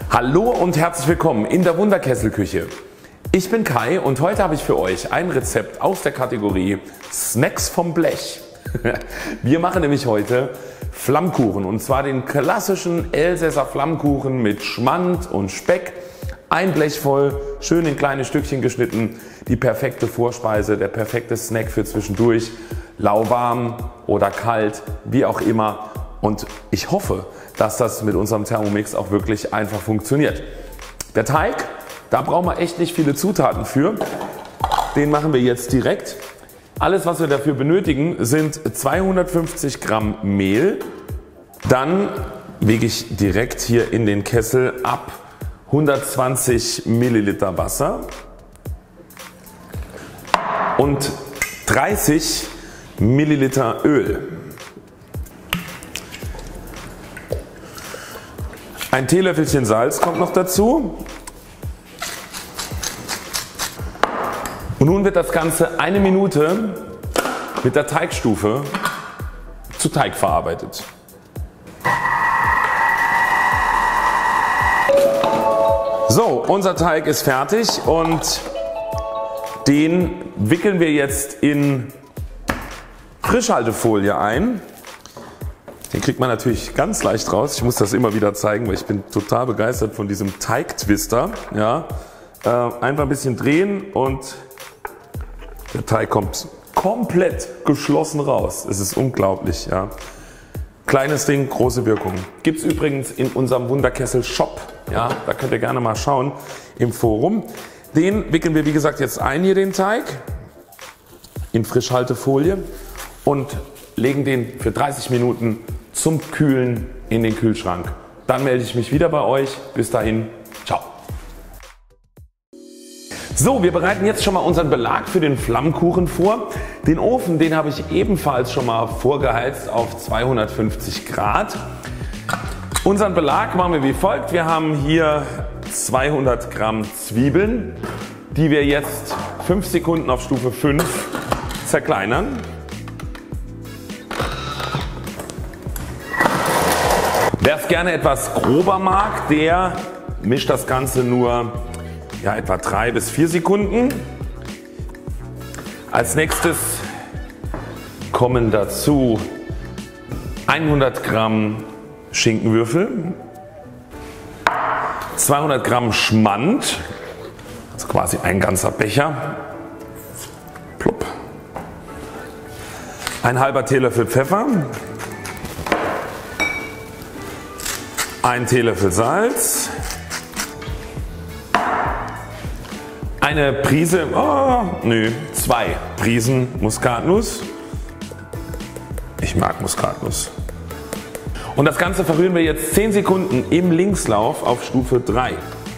Hallo und herzlich willkommen in der Wunderkesselküche. Ich bin Kai und heute habe ich für euch ein Rezept aus der Kategorie Snacks vom Blech. Wir machen nämlich heute Flammkuchen, und zwar den klassischen Elsässer Flammkuchen mit Schmand und Speck. Ein Blech voll, schön in kleine Stückchen geschnitten, die perfekte Vorspeise, der perfekte Snack für zwischendurch, lauwarm oder kalt, wie auch immer. Und ich hoffe, dass das mit unserem Thermomix auch wirklich einfach funktioniert. Der Teig, da brauchen wir echt nicht viele Zutaten für. Den machen wir jetzt direkt. Alles, was wir dafür benötigen, sind 250 Gramm Mehl. Dann wiege ich direkt hier in den Kessel ab 120 Milliliter Wasser und 30 Milliliter Öl. Ein Teelöffelchen Salz kommt noch dazu. Und nun wird das Ganze eine Minute mit der Teigstufe zu Teig verarbeitet. So, unser Teig ist fertig und den wickeln wir jetzt in Frischhaltefolie ein. Den kriegt man natürlich ganz leicht raus. Ich muss das immer wieder zeigen, weil ich bin total begeistert von diesem Teigtwister. Ja, einfach ein bisschen drehen und der Teig kommt komplett geschlossen raus. Es ist unglaublich. Ja. Kleines Ding, große Wirkung. Gibt es übrigens in unserem Wunderkessel Shop. Ja, da könnt ihr gerne mal schauen im Forum. Den wickeln wir wie gesagt jetzt ein, hier den Teig, in Frischhaltefolie und legen den für 30 Minuten zum Kühlen in den Kühlschrank. Dann melde ich mich wieder bei euch. Bis dahin, ciao. So, wir bereiten jetzt schon mal unseren Belag für den Flammkuchen vor. Den Ofen, den habe ich ebenfalls schon mal vorgeheizt auf 250 Grad. Unseren Belag machen wir wie folgt. Wir haben hier 200 Gramm Zwiebeln, die wir jetzt 5 Sekunden auf Stufe 5 zerkleinern. Wer es gerne etwas grober mag, der mischt das Ganze nur etwa 3 bis 4 Sekunden. Als nächstes kommen dazu 100 Gramm Schinkenwürfel, 200 Gramm Schmand, also quasi ein ganzer Becher, plupp, ein halber Teelöffel Pfeffer, ein Teelöffel Salz, eine Prise, 2 Prisen Muskatnuss. Ich mag Muskatnuss. Und das Ganze verrühren wir jetzt 10 Sekunden im Linkslauf auf Stufe 3.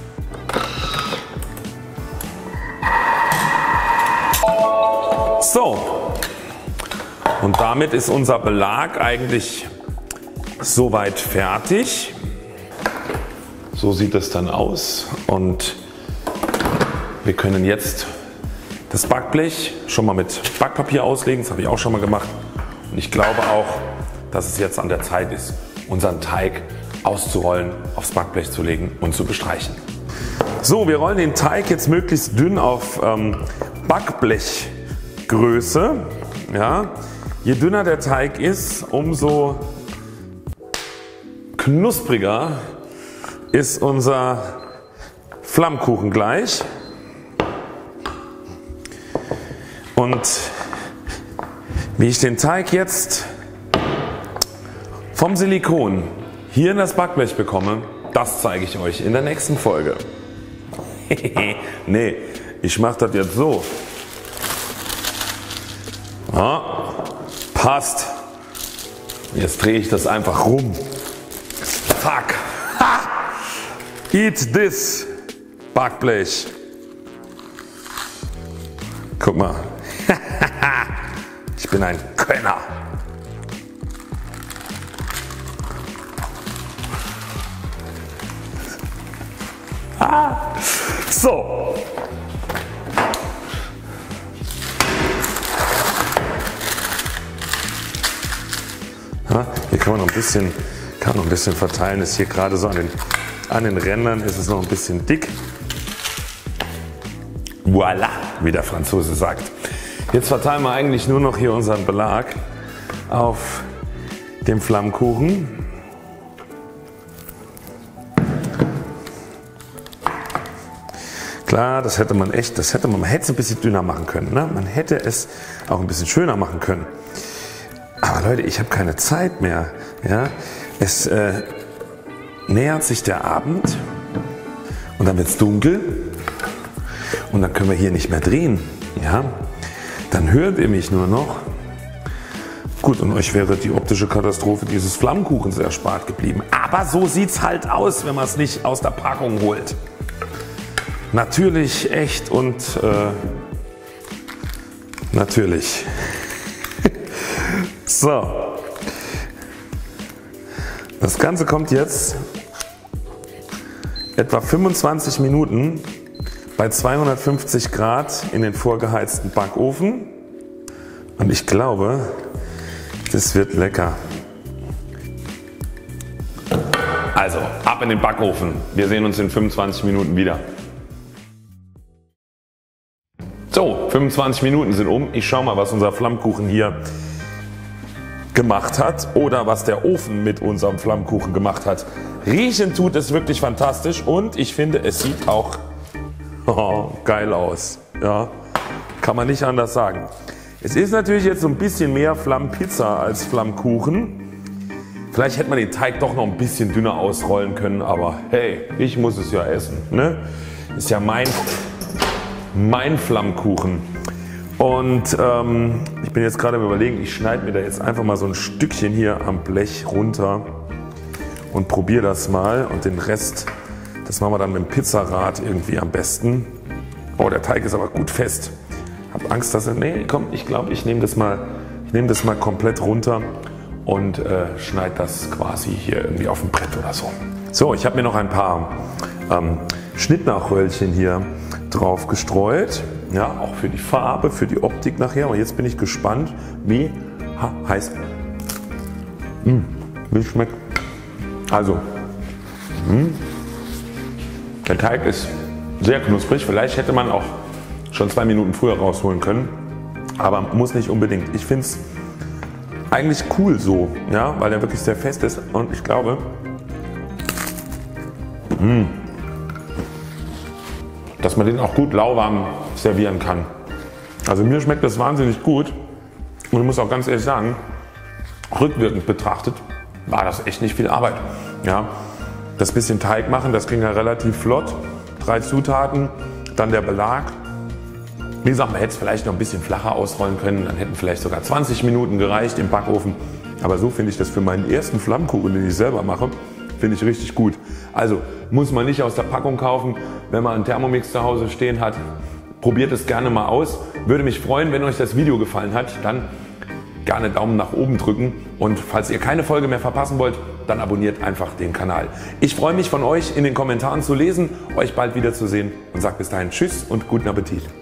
So, und damit ist unser Belag eigentlich soweit fertig. So sieht es dann aus und wir können jetzt das Backblech schon mal mit Backpapier auslegen. Das habe ich auch schon mal gemacht und ich glaube auch, dass es jetzt an der Zeit ist, unseren Teig auszurollen, aufs Backblech zu legen und zu bestreichen. So, wir rollen den Teig jetzt möglichst dünn auf Backblechgröße. Ja. Je dünner der Teig ist, umso knuspriger ist unser Flammkuchen gleich. Und wie ich den Teig jetzt vom Silikon hier in das Backblech bekomme, das zeige ich euch in der nächsten Folge. Nee, ich mache das jetzt so. Ja, passt. Jetzt drehe ich das einfach rum. Fuck. Ha! Eat this, Backblech. Guck mal. Ich bin ein Könner. So. Ja, hier kann man noch ein bisschen verteilen. Ist hier gerade so an An den Rändern ist es noch ein bisschen dick. Voilà, wie der Franzose sagt. Jetzt verteilen wir eigentlich nur noch hier unseren Belag auf dem Flammkuchen. Klar, das hätte man echt, man hätte es ein bisschen dünner machen können. Ne? Man hätte es auch ein bisschen schöner machen können. Aber Leute, ich habe keine Zeit mehr. Ja? Es nähert sich der Abend und dann wird es dunkel und dann können wir hier nicht mehr drehen. Ja? Dann hört ihr mich nur noch. Gut, und euch wäre die optische Katastrophe dieses Flammkuchens erspart geblieben. Aber so sieht es halt aus, wenn man es nicht aus der Packung holt. Natürlich, echt und natürlich. So. Das Ganze kommt jetzt etwa 25 Minuten bei 250 Grad in den vorgeheizten Backofen und ich glaube, das wird lecker. Also ab in den Backofen. Wir sehen uns in 25 Minuten wieder. So, 25 Minuten sind um. Ich schaue mal, was unser Flammkuchen hier gemacht hat oder was der Ofen mit unserem Flammkuchen gemacht hat. Riechen tut es wirklich fantastisch und ich finde, es sieht auch geil aus. Ja, kann man nicht anders sagen. Es ist natürlich jetzt so ein bisschen mehr Flammpizza als Flammkuchen. Vielleicht hätte man den Teig doch noch ein bisschen dünner ausrollen können, aber hey, ich muss es ja essen. Ne? Ist ja mein Flammkuchen. Und ich bin jetzt gerade am Überlegen, ich schneide mir da jetzt einfach mal so ein Stückchen hier am Blech runter und probiere das mal und den Rest, das machen wir dann mit dem Pizzarad irgendwie am besten. Oh, der Teig ist aber gut fest. Hab Angst, dass er, nee, komm, ich glaube, ich nehme das mal komplett runter und schneide das quasi hier irgendwie auf dem Brett oder so. So, ich habe mir noch ein paar Schnittnachröllchen hier drauf gestreut. Ja, auch für die Farbe, für die Optik nachher. Und jetzt bin ich gespannt, wie heißt, wie schmeckt. Also, der Teig ist sehr knusprig. Vielleicht hätte man auch schon 2 Minuten früher rausholen können, aber muss nicht unbedingt. Ich finde es eigentlich cool so, ja, weil der wirklich sehr fest ist und ich glaube, dass man den auch gut lauwarm servieren kann. Also mir schmeckt das wahnsinnig gut und ich muss auch ganz ehrlich sagen, rückwirkend betrachtet war das echt nicht viel Arbeit. Ja, das bisschen Teig machen, das ging ja relativ flott. 3 Zutaten, dann der Belag. Wie gesagt, man hätte es vielleicht noch ein bisschen flacher ausrollen können, dann hätten vielleicht sogar 20 Minuten gereicht im Backofen. Aber so finde ich das für meinen ersten Flammkuchen, den ich selber mache, finde ich richtig gut. Also muss man nicht aus der Packung kaufen, wenn man einen Thermomix zu Hause stehen hat. Probiert es gerne mal aus. Würde mich freuen, wenn euch das Video gefallen hat, dann gerne Daumen nach oben drücken und falls ihr keine Folge mehr verpassen wollt, dann abonniert einfach den Kanal. Ich freue mich von euch in den Kommentaren zu lesen, euch bald wiederzusehen und sage bis dahin Tschüss und guten Appetit.